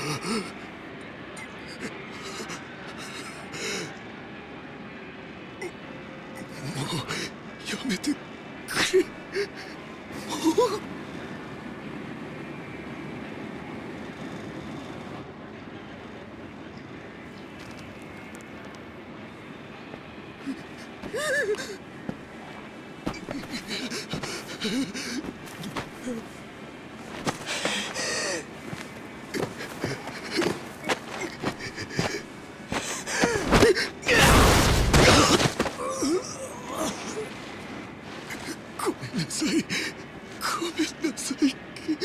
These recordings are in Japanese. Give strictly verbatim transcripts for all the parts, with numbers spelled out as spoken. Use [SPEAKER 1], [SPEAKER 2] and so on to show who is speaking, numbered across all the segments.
[SPEAKER 1] やめてくれ。もうごめんなさい。ごめんなさい。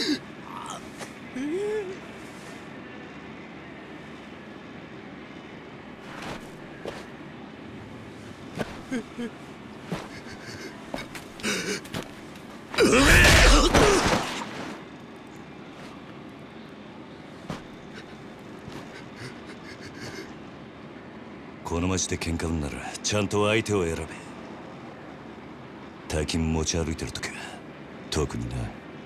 [SPEAKER 2] この町で喧嘩売んならちゃんと相手を選べ。大金持ち歩いてるときは特にな。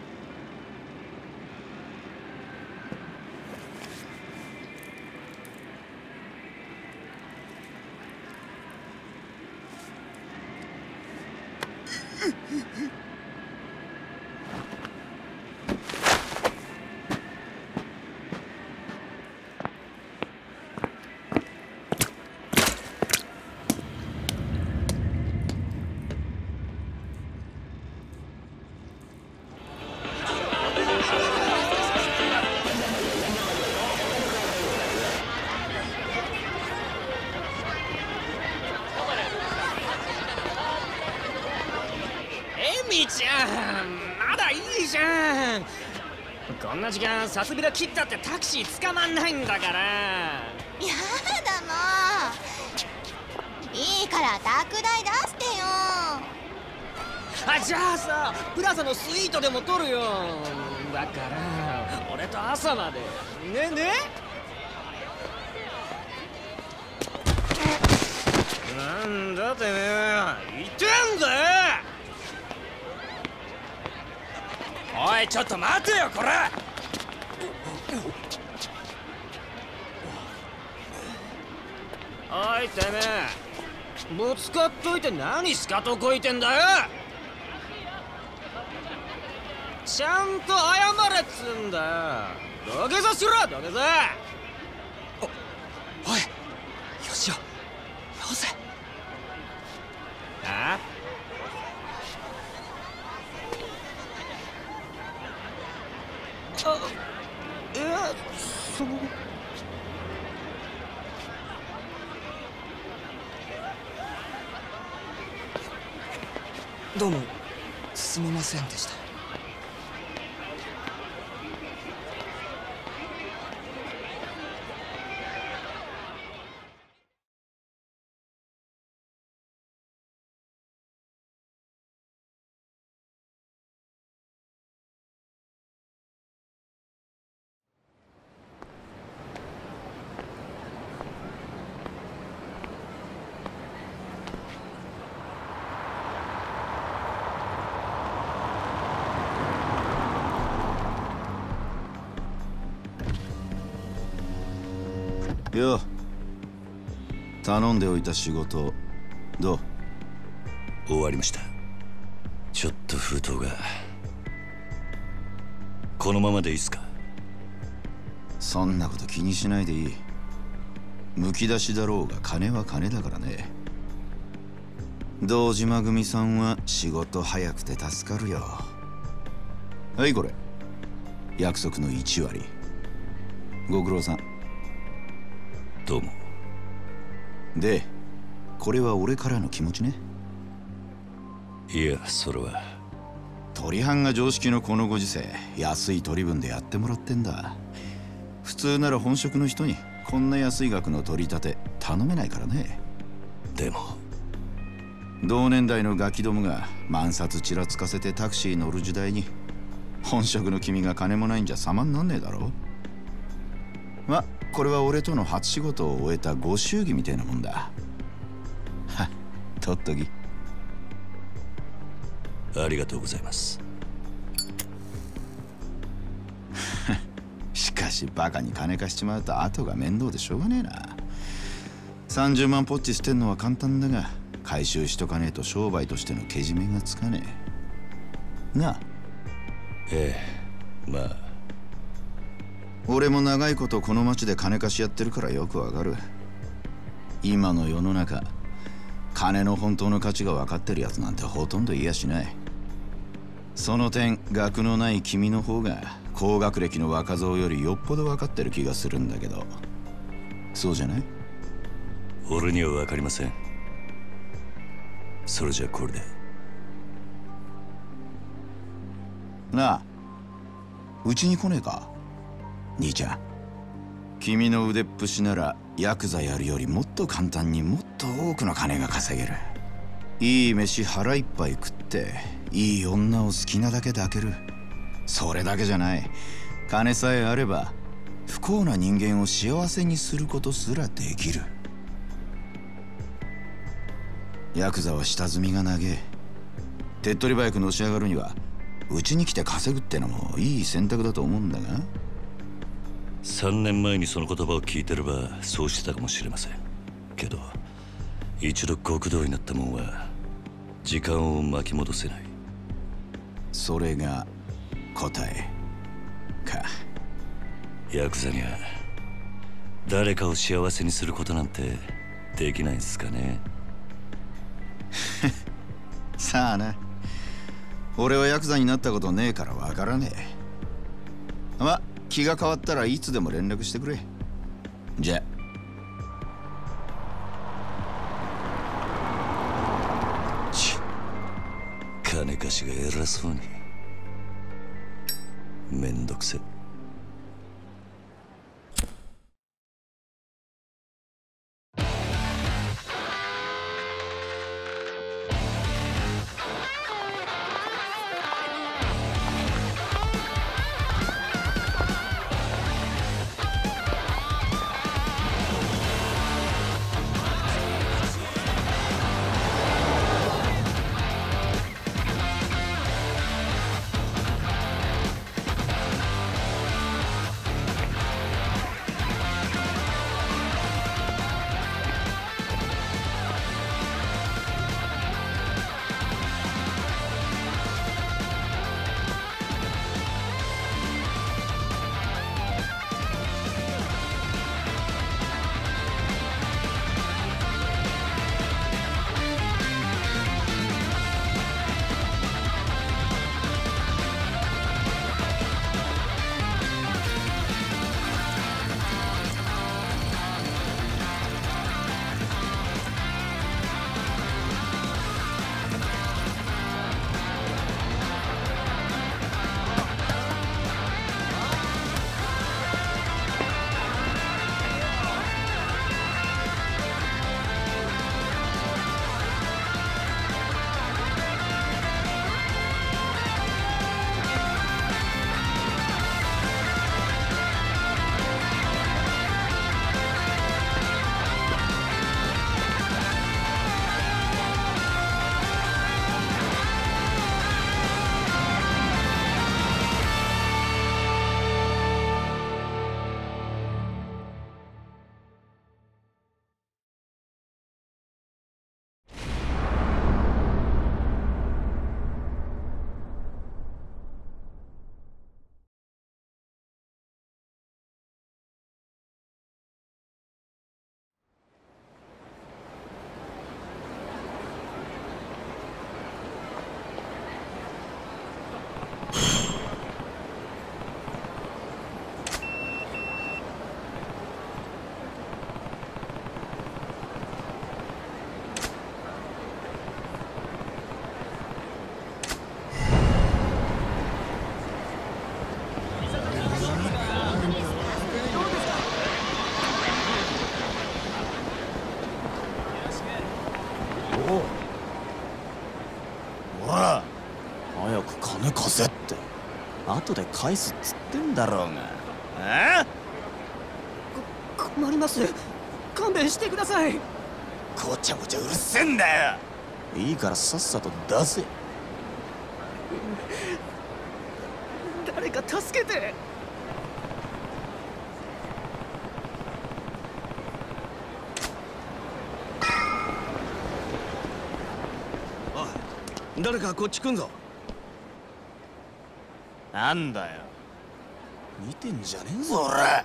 [SPEAKER 3] エミちゃん、まだいいじゃん。こんな時間さすびら切ったってタクシー捕まんないんだから。
[SPEAKER 4] やだもう。いいから宅代出してよ。
[SPEAKER 3] あ、じゃあさ、プラザのスイートでも取るよ。だから俺と朝までね。ねなんだてめえ、言ってんだよ。おい、ちょっと待てよこれ。おいてめえ、ぶつかっといて何しかとこいてんだよ。ちゃんと謝れっつんだよ。土下座しろ、土下座。
[SPEAKER 1] おい、よしよ、よせ。
[SPEAKER 3] ああ、いや、その
[SPEAKER 1] どうもすみませんでした。
[SPEAKER 5] よう、頼んでおいた仕事どう？
[SPEAKER 2] 終わりました。ちょっと封筒が。このままでいいっすか？
[SPEAKER 5] そんなこと気にしないでいい。むき出しだろうが金は金だからね。堂島組さんは仕事早くて助かるよ。はいこれ約束のいち割。ご苦労さん。
[SPEAKER 2] どうも。
[SPEAKER 5] でこれは俺からの気持ちね。
[SPEAKER 2] いや、それは
[SPEAKER 5] 取り半が常識のこのご時世、安い取り分でやってもらってんだ。普通なら本職の人にこんな安い額の取り立て頼めないからね。
[SPEAKER 2] でも
[SPEAKER 5] 同年代のガキどもが万札ちらつかせてタクシー乗る時代に本職の君が金もないんじゃ様になんねえだろ。ま、これは俺との初仕事を終えたご祝儀みたいなもんだ。はっ、取っとき。
[SPEAKER 2] ありがとうございます。
[SPEAKER 5] しかかしバカに金貸しちまうと後が面倒でしょうがねえな。さんじゅうまんポッチ捨てんのは簡単だが、回収しとかねえと商売としてのけじめがつかねえなあ。
[SPEAKER 2] ええ、まあ
[SPEAKER 5] 俺も長いことこの町で金貸しやってるからよくわかる。今の世の中、金の本当の価値が分かってるやつなんてほとんどいやしない。その点、学のない君の方が高学歴の若造よりよっぽど分かってる気がするんだけど、そうじゃない？
[SPEAKER 2] 俺には分かりません。それじゃこれで。
[SPEAKER 5] なあ、うちに来ねえか兄ちゃん。君の腕っぷしならヤクザやるよりもっと簡単にもっと多くの金が稼げる。いい飯腹いっぱい食っていい女を好きなだけ抱ける。それだけじゃない、金さえあれば不幸な人間を幸せにすることすらできる。ヤクザは下積みが長え。手っ取り早くのし上がるにはうちに来て稼ぐってのもいい選択だと思うんだが。
[SPEAKER 2] さんねんまえにその言葉を聞いてればそうしてたかもしれませんけど、一度極道になったもんは時間を巻き戻せない。
[SPEAKER 5] それが答えか。
[SPEAKER 2] ヤクザには誰かを幸せにすることなんてできないんすかね。
[SPEAKER 5] さあな、俺はヤクザになったことねえからわからねえ。ま、気が変わったらいつでも連絡してくれ。じゃ
[SPEAKER 2] ち金貸しが偉そうに。めんどくせ。
[SPEAKER 6] 金貸せって後で返すっつってんだろうが。え
[SPEAKER 3] こ困ります。勘弁してください。
[SPEAKER 6] ごちゃごちゃうるせえんだよ。いいからさっさと出せ。
[SPEAKER 3] 誰か助けて。
[SPEAKER 1] 誰かこっち来んぞ。
[SPEAKER 6] なんだよ、見てんじゃねえぞ俺。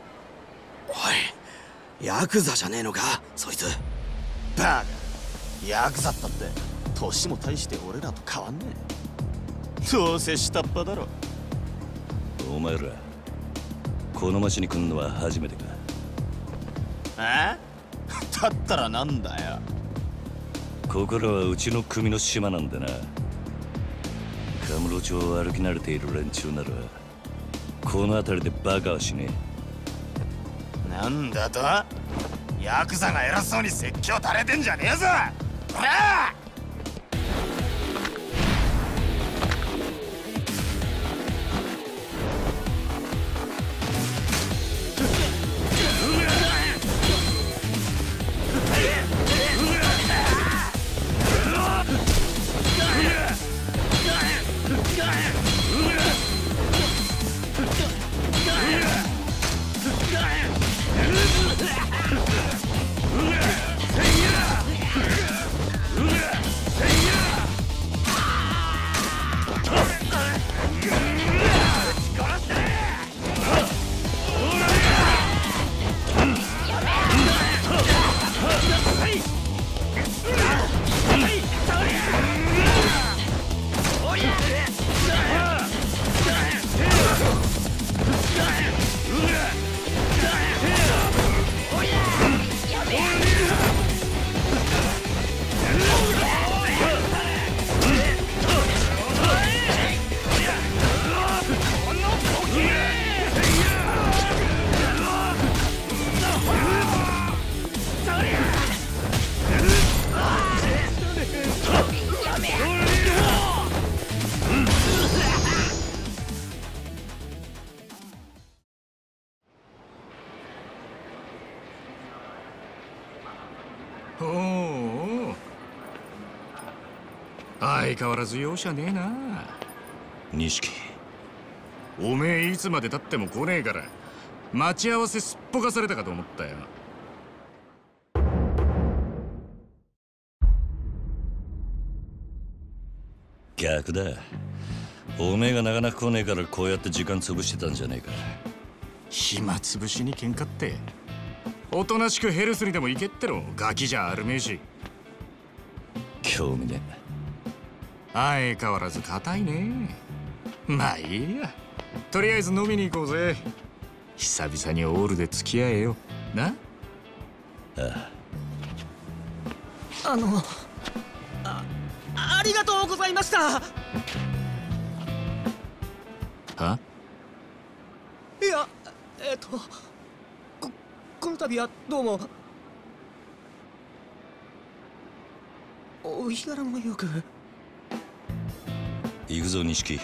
[SPEAKER 1] おい、ヤクザじゃねえのかそいつ。
[SPEAKER 6] バカ、ヤクザったって年も大して俺らと変わんねえ。どうせ下っ端だろ。
[SPEAKER 2] お前らこの町に来んのは初めてか？
[SPEAKER 6] え？だったらなんだよ。
[SPEAKER 2] ここらはうちの組の島なんでな。カムロ町を歩き慣れている連中ならこの辺りでバカはしね
[SPEAKER 6] え。なんだと？ヤクザが偉そうに説教垂れてんじゃねえぞ。ほら！
[SPEAKER 7] おお、相変わらず容赦ねえな。
[SPEAKER 2] 錦。
[SPEAKER 7] おめえいつまでたっても来ねえから待ち合わせすっぽかされたかと思ったよ。
[SPEAKER 2] 逆だ。おめえがなかなか来ねえからこうやって時間潰してたんじゃねえか。
[SPEAKER 7] 暇つぶしに喧嘩っておとなしくヘルスにでも行けってろ。ガキじゃあるめえし。
[SPEAKER 2] 興味ね
[SPEAKER 7] 相変わらず硬いね。まあいいや、とりあえず飲みに行こうぜ。久々にオールで付き合えよな。
[SPEAKER 2] あ
[SPEAKER 3] ああのあありがとうございました。
[SPEAKER 7] はい
[SPEAKER 3] や、えっとここの度はどうも。お日柄もよく。
[SPEAKER 2] 行くぞ錦。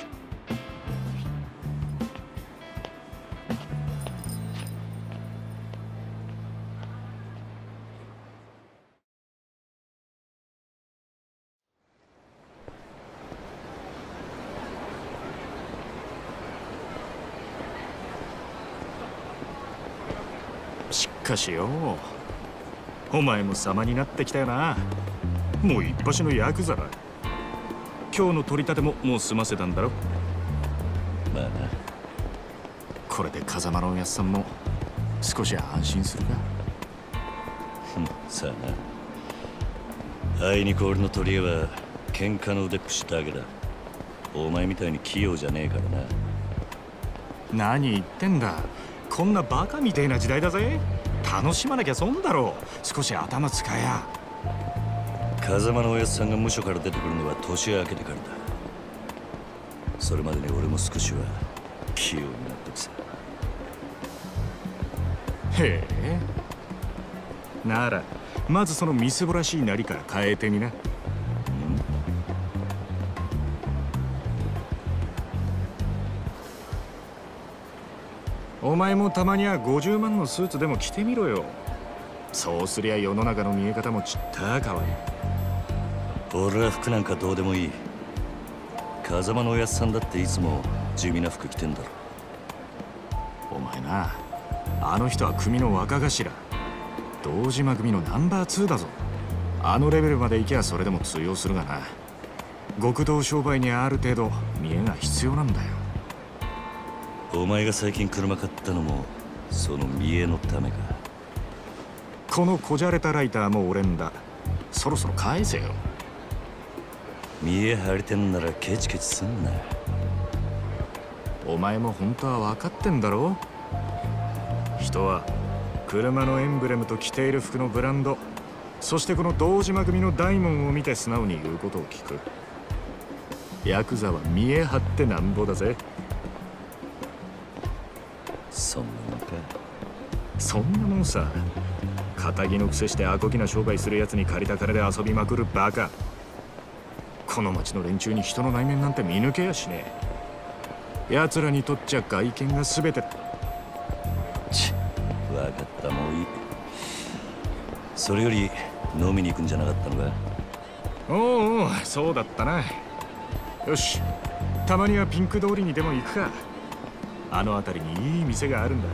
[SPEAKER 7] しかしよ、お前も様になってきたよな。もう一発のヤクザだ。今日の取り立てももう済ませたんだろ。
[SPEAKER 2] まあな。
[SPEAKER 7] これで風間のおやっさんも少し安心するか。
[SPEAKER 2] ふん、さあな。あいにく俺の取り柄は喧嘩の腕っぷしだけだ。お前みたいに器用じゃねえからな。
[SPEAKER 7] 何言ってんだ。こんなバカみてえな時代だぜ。楽しまなきゃ損だろ。少し頭使えや。
[SPEAKER 2] 風間のおやつさんが無所から出てくるのは年明けてからだ。それまでに俺も少しは器用になってくさ。
[SPEAKER 7] へえ、ならまずそのみすぼらしいなりから変えてみな。お前もたまにはごじゅうまんのスーツでも着てみろよ。そうすりゃ世の中の見え方もちった変わる。
[SPEAKER 2] 俺は服なんかどうでもいい。風間のおやつさんだっていつも地味な服着てんだろ。
[SPEAKER 7] お前な、あの人は組の若頭、堂島組のナンバーツーだぞ。あのレベルまで行きゃそれでも通用するがな。 極道商売にある程度見栄が必要なんだよ。
[SPEAKER 2] お前が最近車買ったのもその見栄のためか。
[SPEAKER 7] このこじゃれたライターも俺んだ。そろそろ返せよ。
[SPEAKER 2] 見栄張りてんならケチケチすんな。
[SPEAKER 7] お前も本当は分かってんだろ。人は車のエンブレムと着ている服のブランド、そしてこの堂島組の大門を見て素直に言うことを聞く。ヤクザは見栄張ってなんぼだぜ。
[SPEAKER 2] そんなもんか。
[SPEAKER 7] そんなもんさ。仇の癖してアコギな商売するやつに借りた金で遊びまくるバカ。この町の連中に人の内面なんて見抜けやしねえ。奴らにとっちゃ外見が全てだ。
[SPEAKER 2] ち分かった、もういい。それより飲みに行くんじゃなかったのか。
[SPEAKER 7] おうおう、そうだったな。よし、たまにはピンク通りにでも行くか。あの辺りにいい店があるんだ。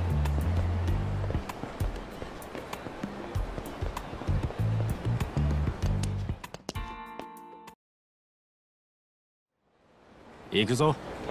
[SPEAKER 7] 行くぞ。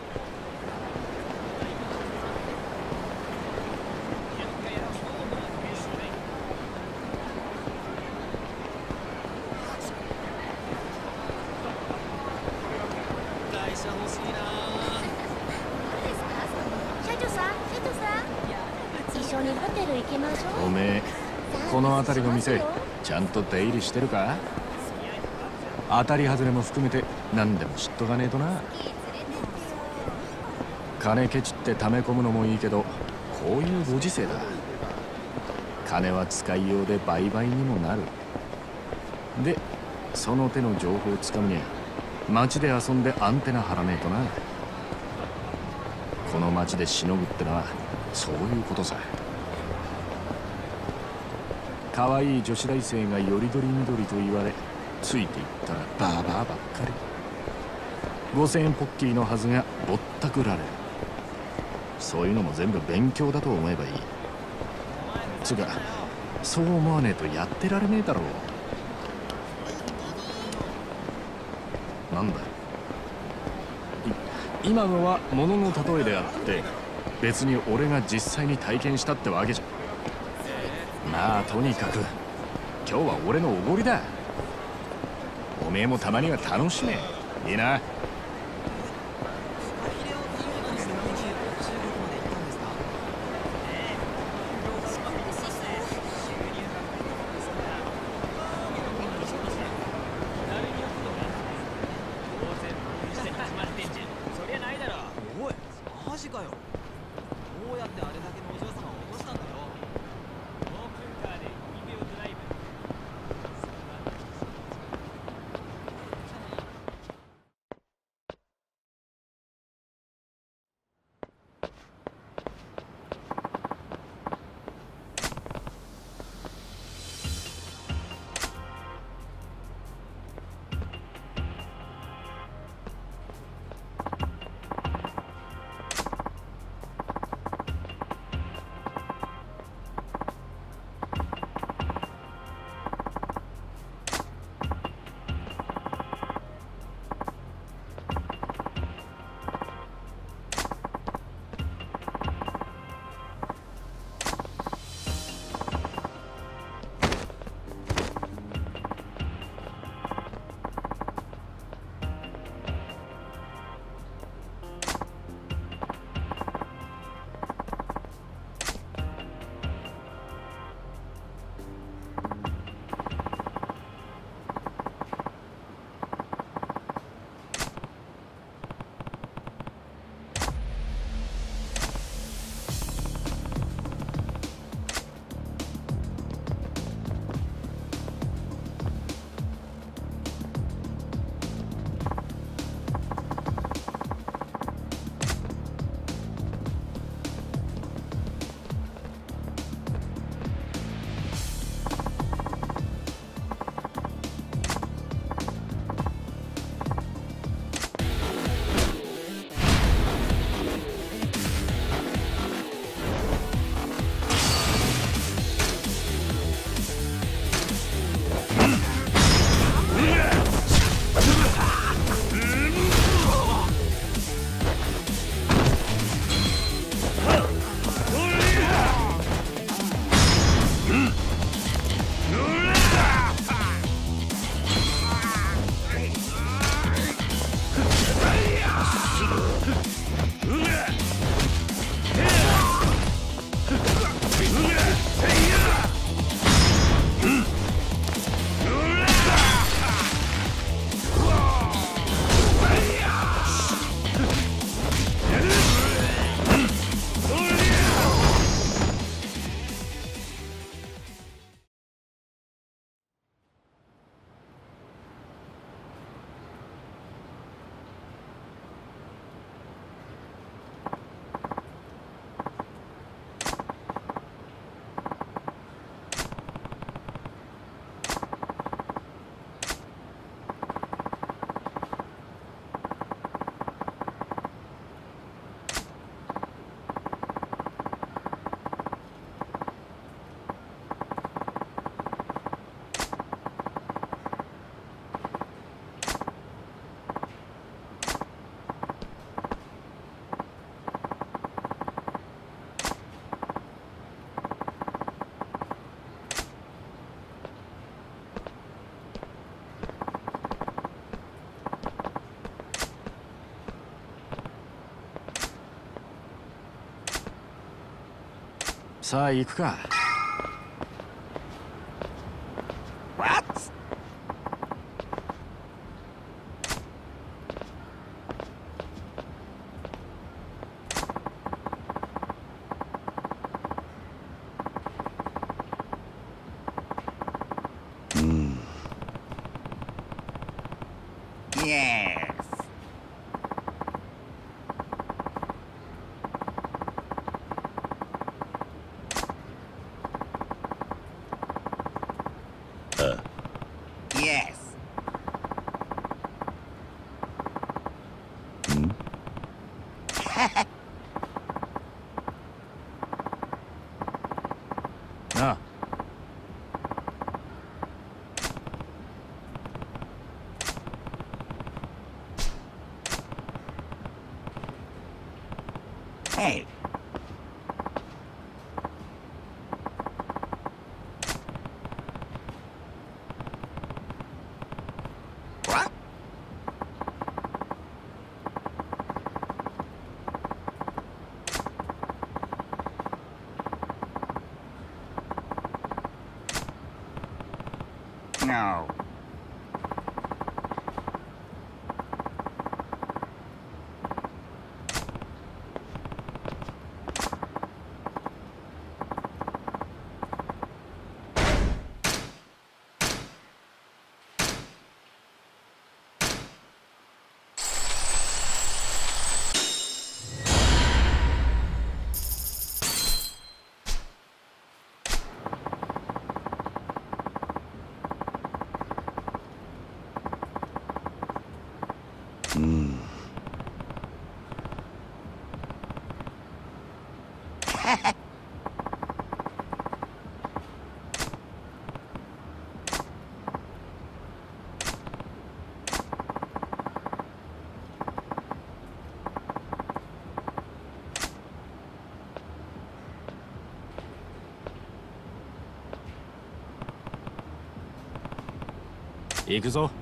[SPEAKER 4] 社長さん、社長さん、一緒にホテル行きましょう。
[SPEAKER 7] おめえ、この辺りの店ちゃんと出入りしてるか。当たり外れも含めて何でも知っとかねえとな。金ケチって溜め込むのもいいけど、こういうご時世だ。金は使いようで売買にもなる。で、その手の情報をつかむには街で遊んでアンテナ張らねえとな。この街でしのぐってのはそういうことさ。可愛い女子大生がよりどりみどりと言われ、ついていったらバーバーばっかり。ごせんえんポッキーのはずがぼったくられる。そういうのも全部勉強だと思えばいい。つうか、そう思わねえとやってられねえだろう。なんだい、今のは物の例えであって、別に俺が実際に体験したってわけじゃ。まあとにかく今日は俺のおごりだ。おめえもたまには楽しめ。いいな。
[SPEAKER 3] おい、マジかよ。どうやってあれだけのお嬢様を落としたんだよ。
[SPEAKER 7] さあ行くか。なあ。
[SPEAKER 5] Hey. What? No.
[SPEAKER 2] Hmm.
[SPEAKER 7] 行くぞ。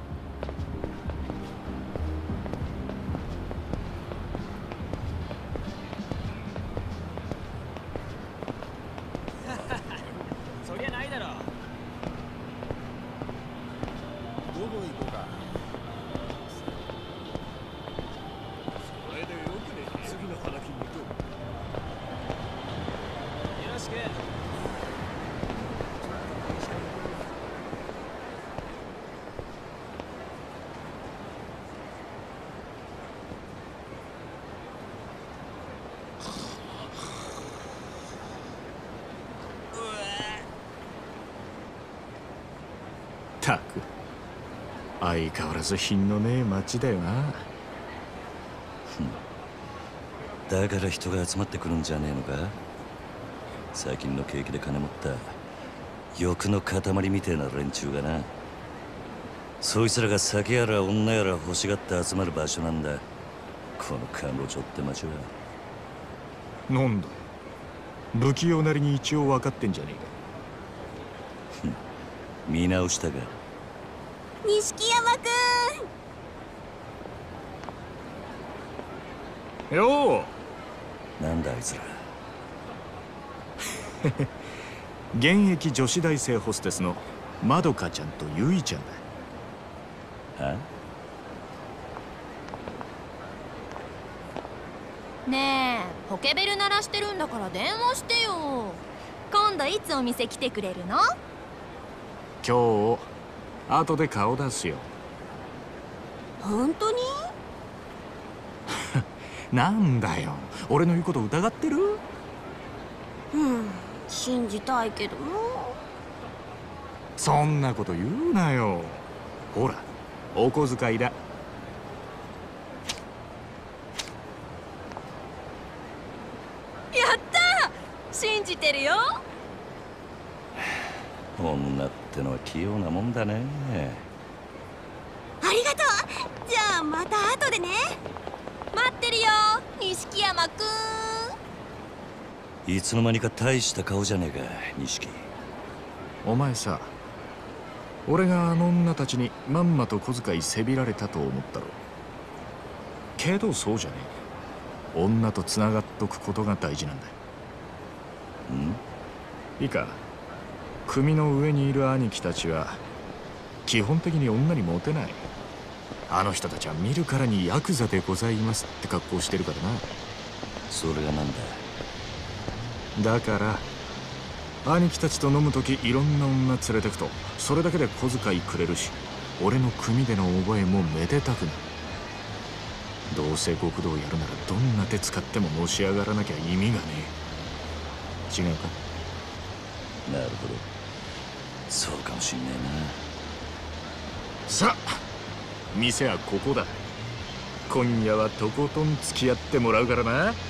[SPEAKER 3] そりゃないだろ。
[SPEAKER 6] どこ行こうか。
[SPEAKER 3] それでよくね。次の花金に行こう。よろしく。
[SPEAKER 7] たく相変わらず品のねえ町だよな。
[SPEAKER 2] だから人が集まってくるんじゃねえのか。最近の景気で金持った欲の塊みてえな連中がな。そいつらが酒やら女やら欲しがって集まる場所なんだ、この彼女って町は。
[SPEAKER 7] なんだ、不器用なりに一応分かってんじゃねえか。
[SPEAKER 2] 見直したか。
[SPEAKER 4] 錦山く
[SPEAKER 7] んよ
[SPEAKER 2] うなんだあいつら。
[SPEAKER 7] 現役女子大生ホステスのまどかちゃんとゆいちゃんだ。
[SPEAKER 2] は
[SPEAKER 8] ねえ、ポケベル鳴らしてるんだから電話してよ。今度いつお店来てくれるの？
[SPEAKER 7] 今日後で顔出すよ。
[SPEAKER 8] 本当に？
[SPEAKER 7] なんだよ、俺の言うこと疑ってる？
[SPEAKER 8] うん、信じたいけどな。
[SPEAKER 7] そんなこと言うなよ。ほら、お小遣いだ。
[SPEAKER 8] やったー、信じてるよ。
[SPEAKER 2] 女ってのは器用なもんだね。
[SPEAKER 8] ありがとう。じゃあまた後でね。待ってるよ、錦山くん。
[SPEAKER 2] いつの間にか大した顔じゃねえか、錦。
[SPEAKER 7] お前さ、俺があの女たちにまんまと小遣いせびられたと思ったろ。けどそうじゃねえ。女とつながっとくことが大事なんだ。
[SPEAKER 2] ん？
[SPEAKER 7] いいか、組の上にいる兄貴たちは基本的に女にモテない。あの人たちは見るからにヤクザでございますって格好してるからな。
[SPEAKER 2] それがなんだ？
[SPEAKER 7] だから兄貴たちと飲むときいろんな女連れてくとそれだけで小遣いくれるし、俺の組での覚えもめでたくなる。どうせ極道やるならどんな手使ってものし上がらなきゃ意味がねえ。違うか？
[SPEAKER 2] なるほど、そうかもしんね
[SPEAKER 7] さあ店はここだ。今夜はとことん付き合ってもらうからな。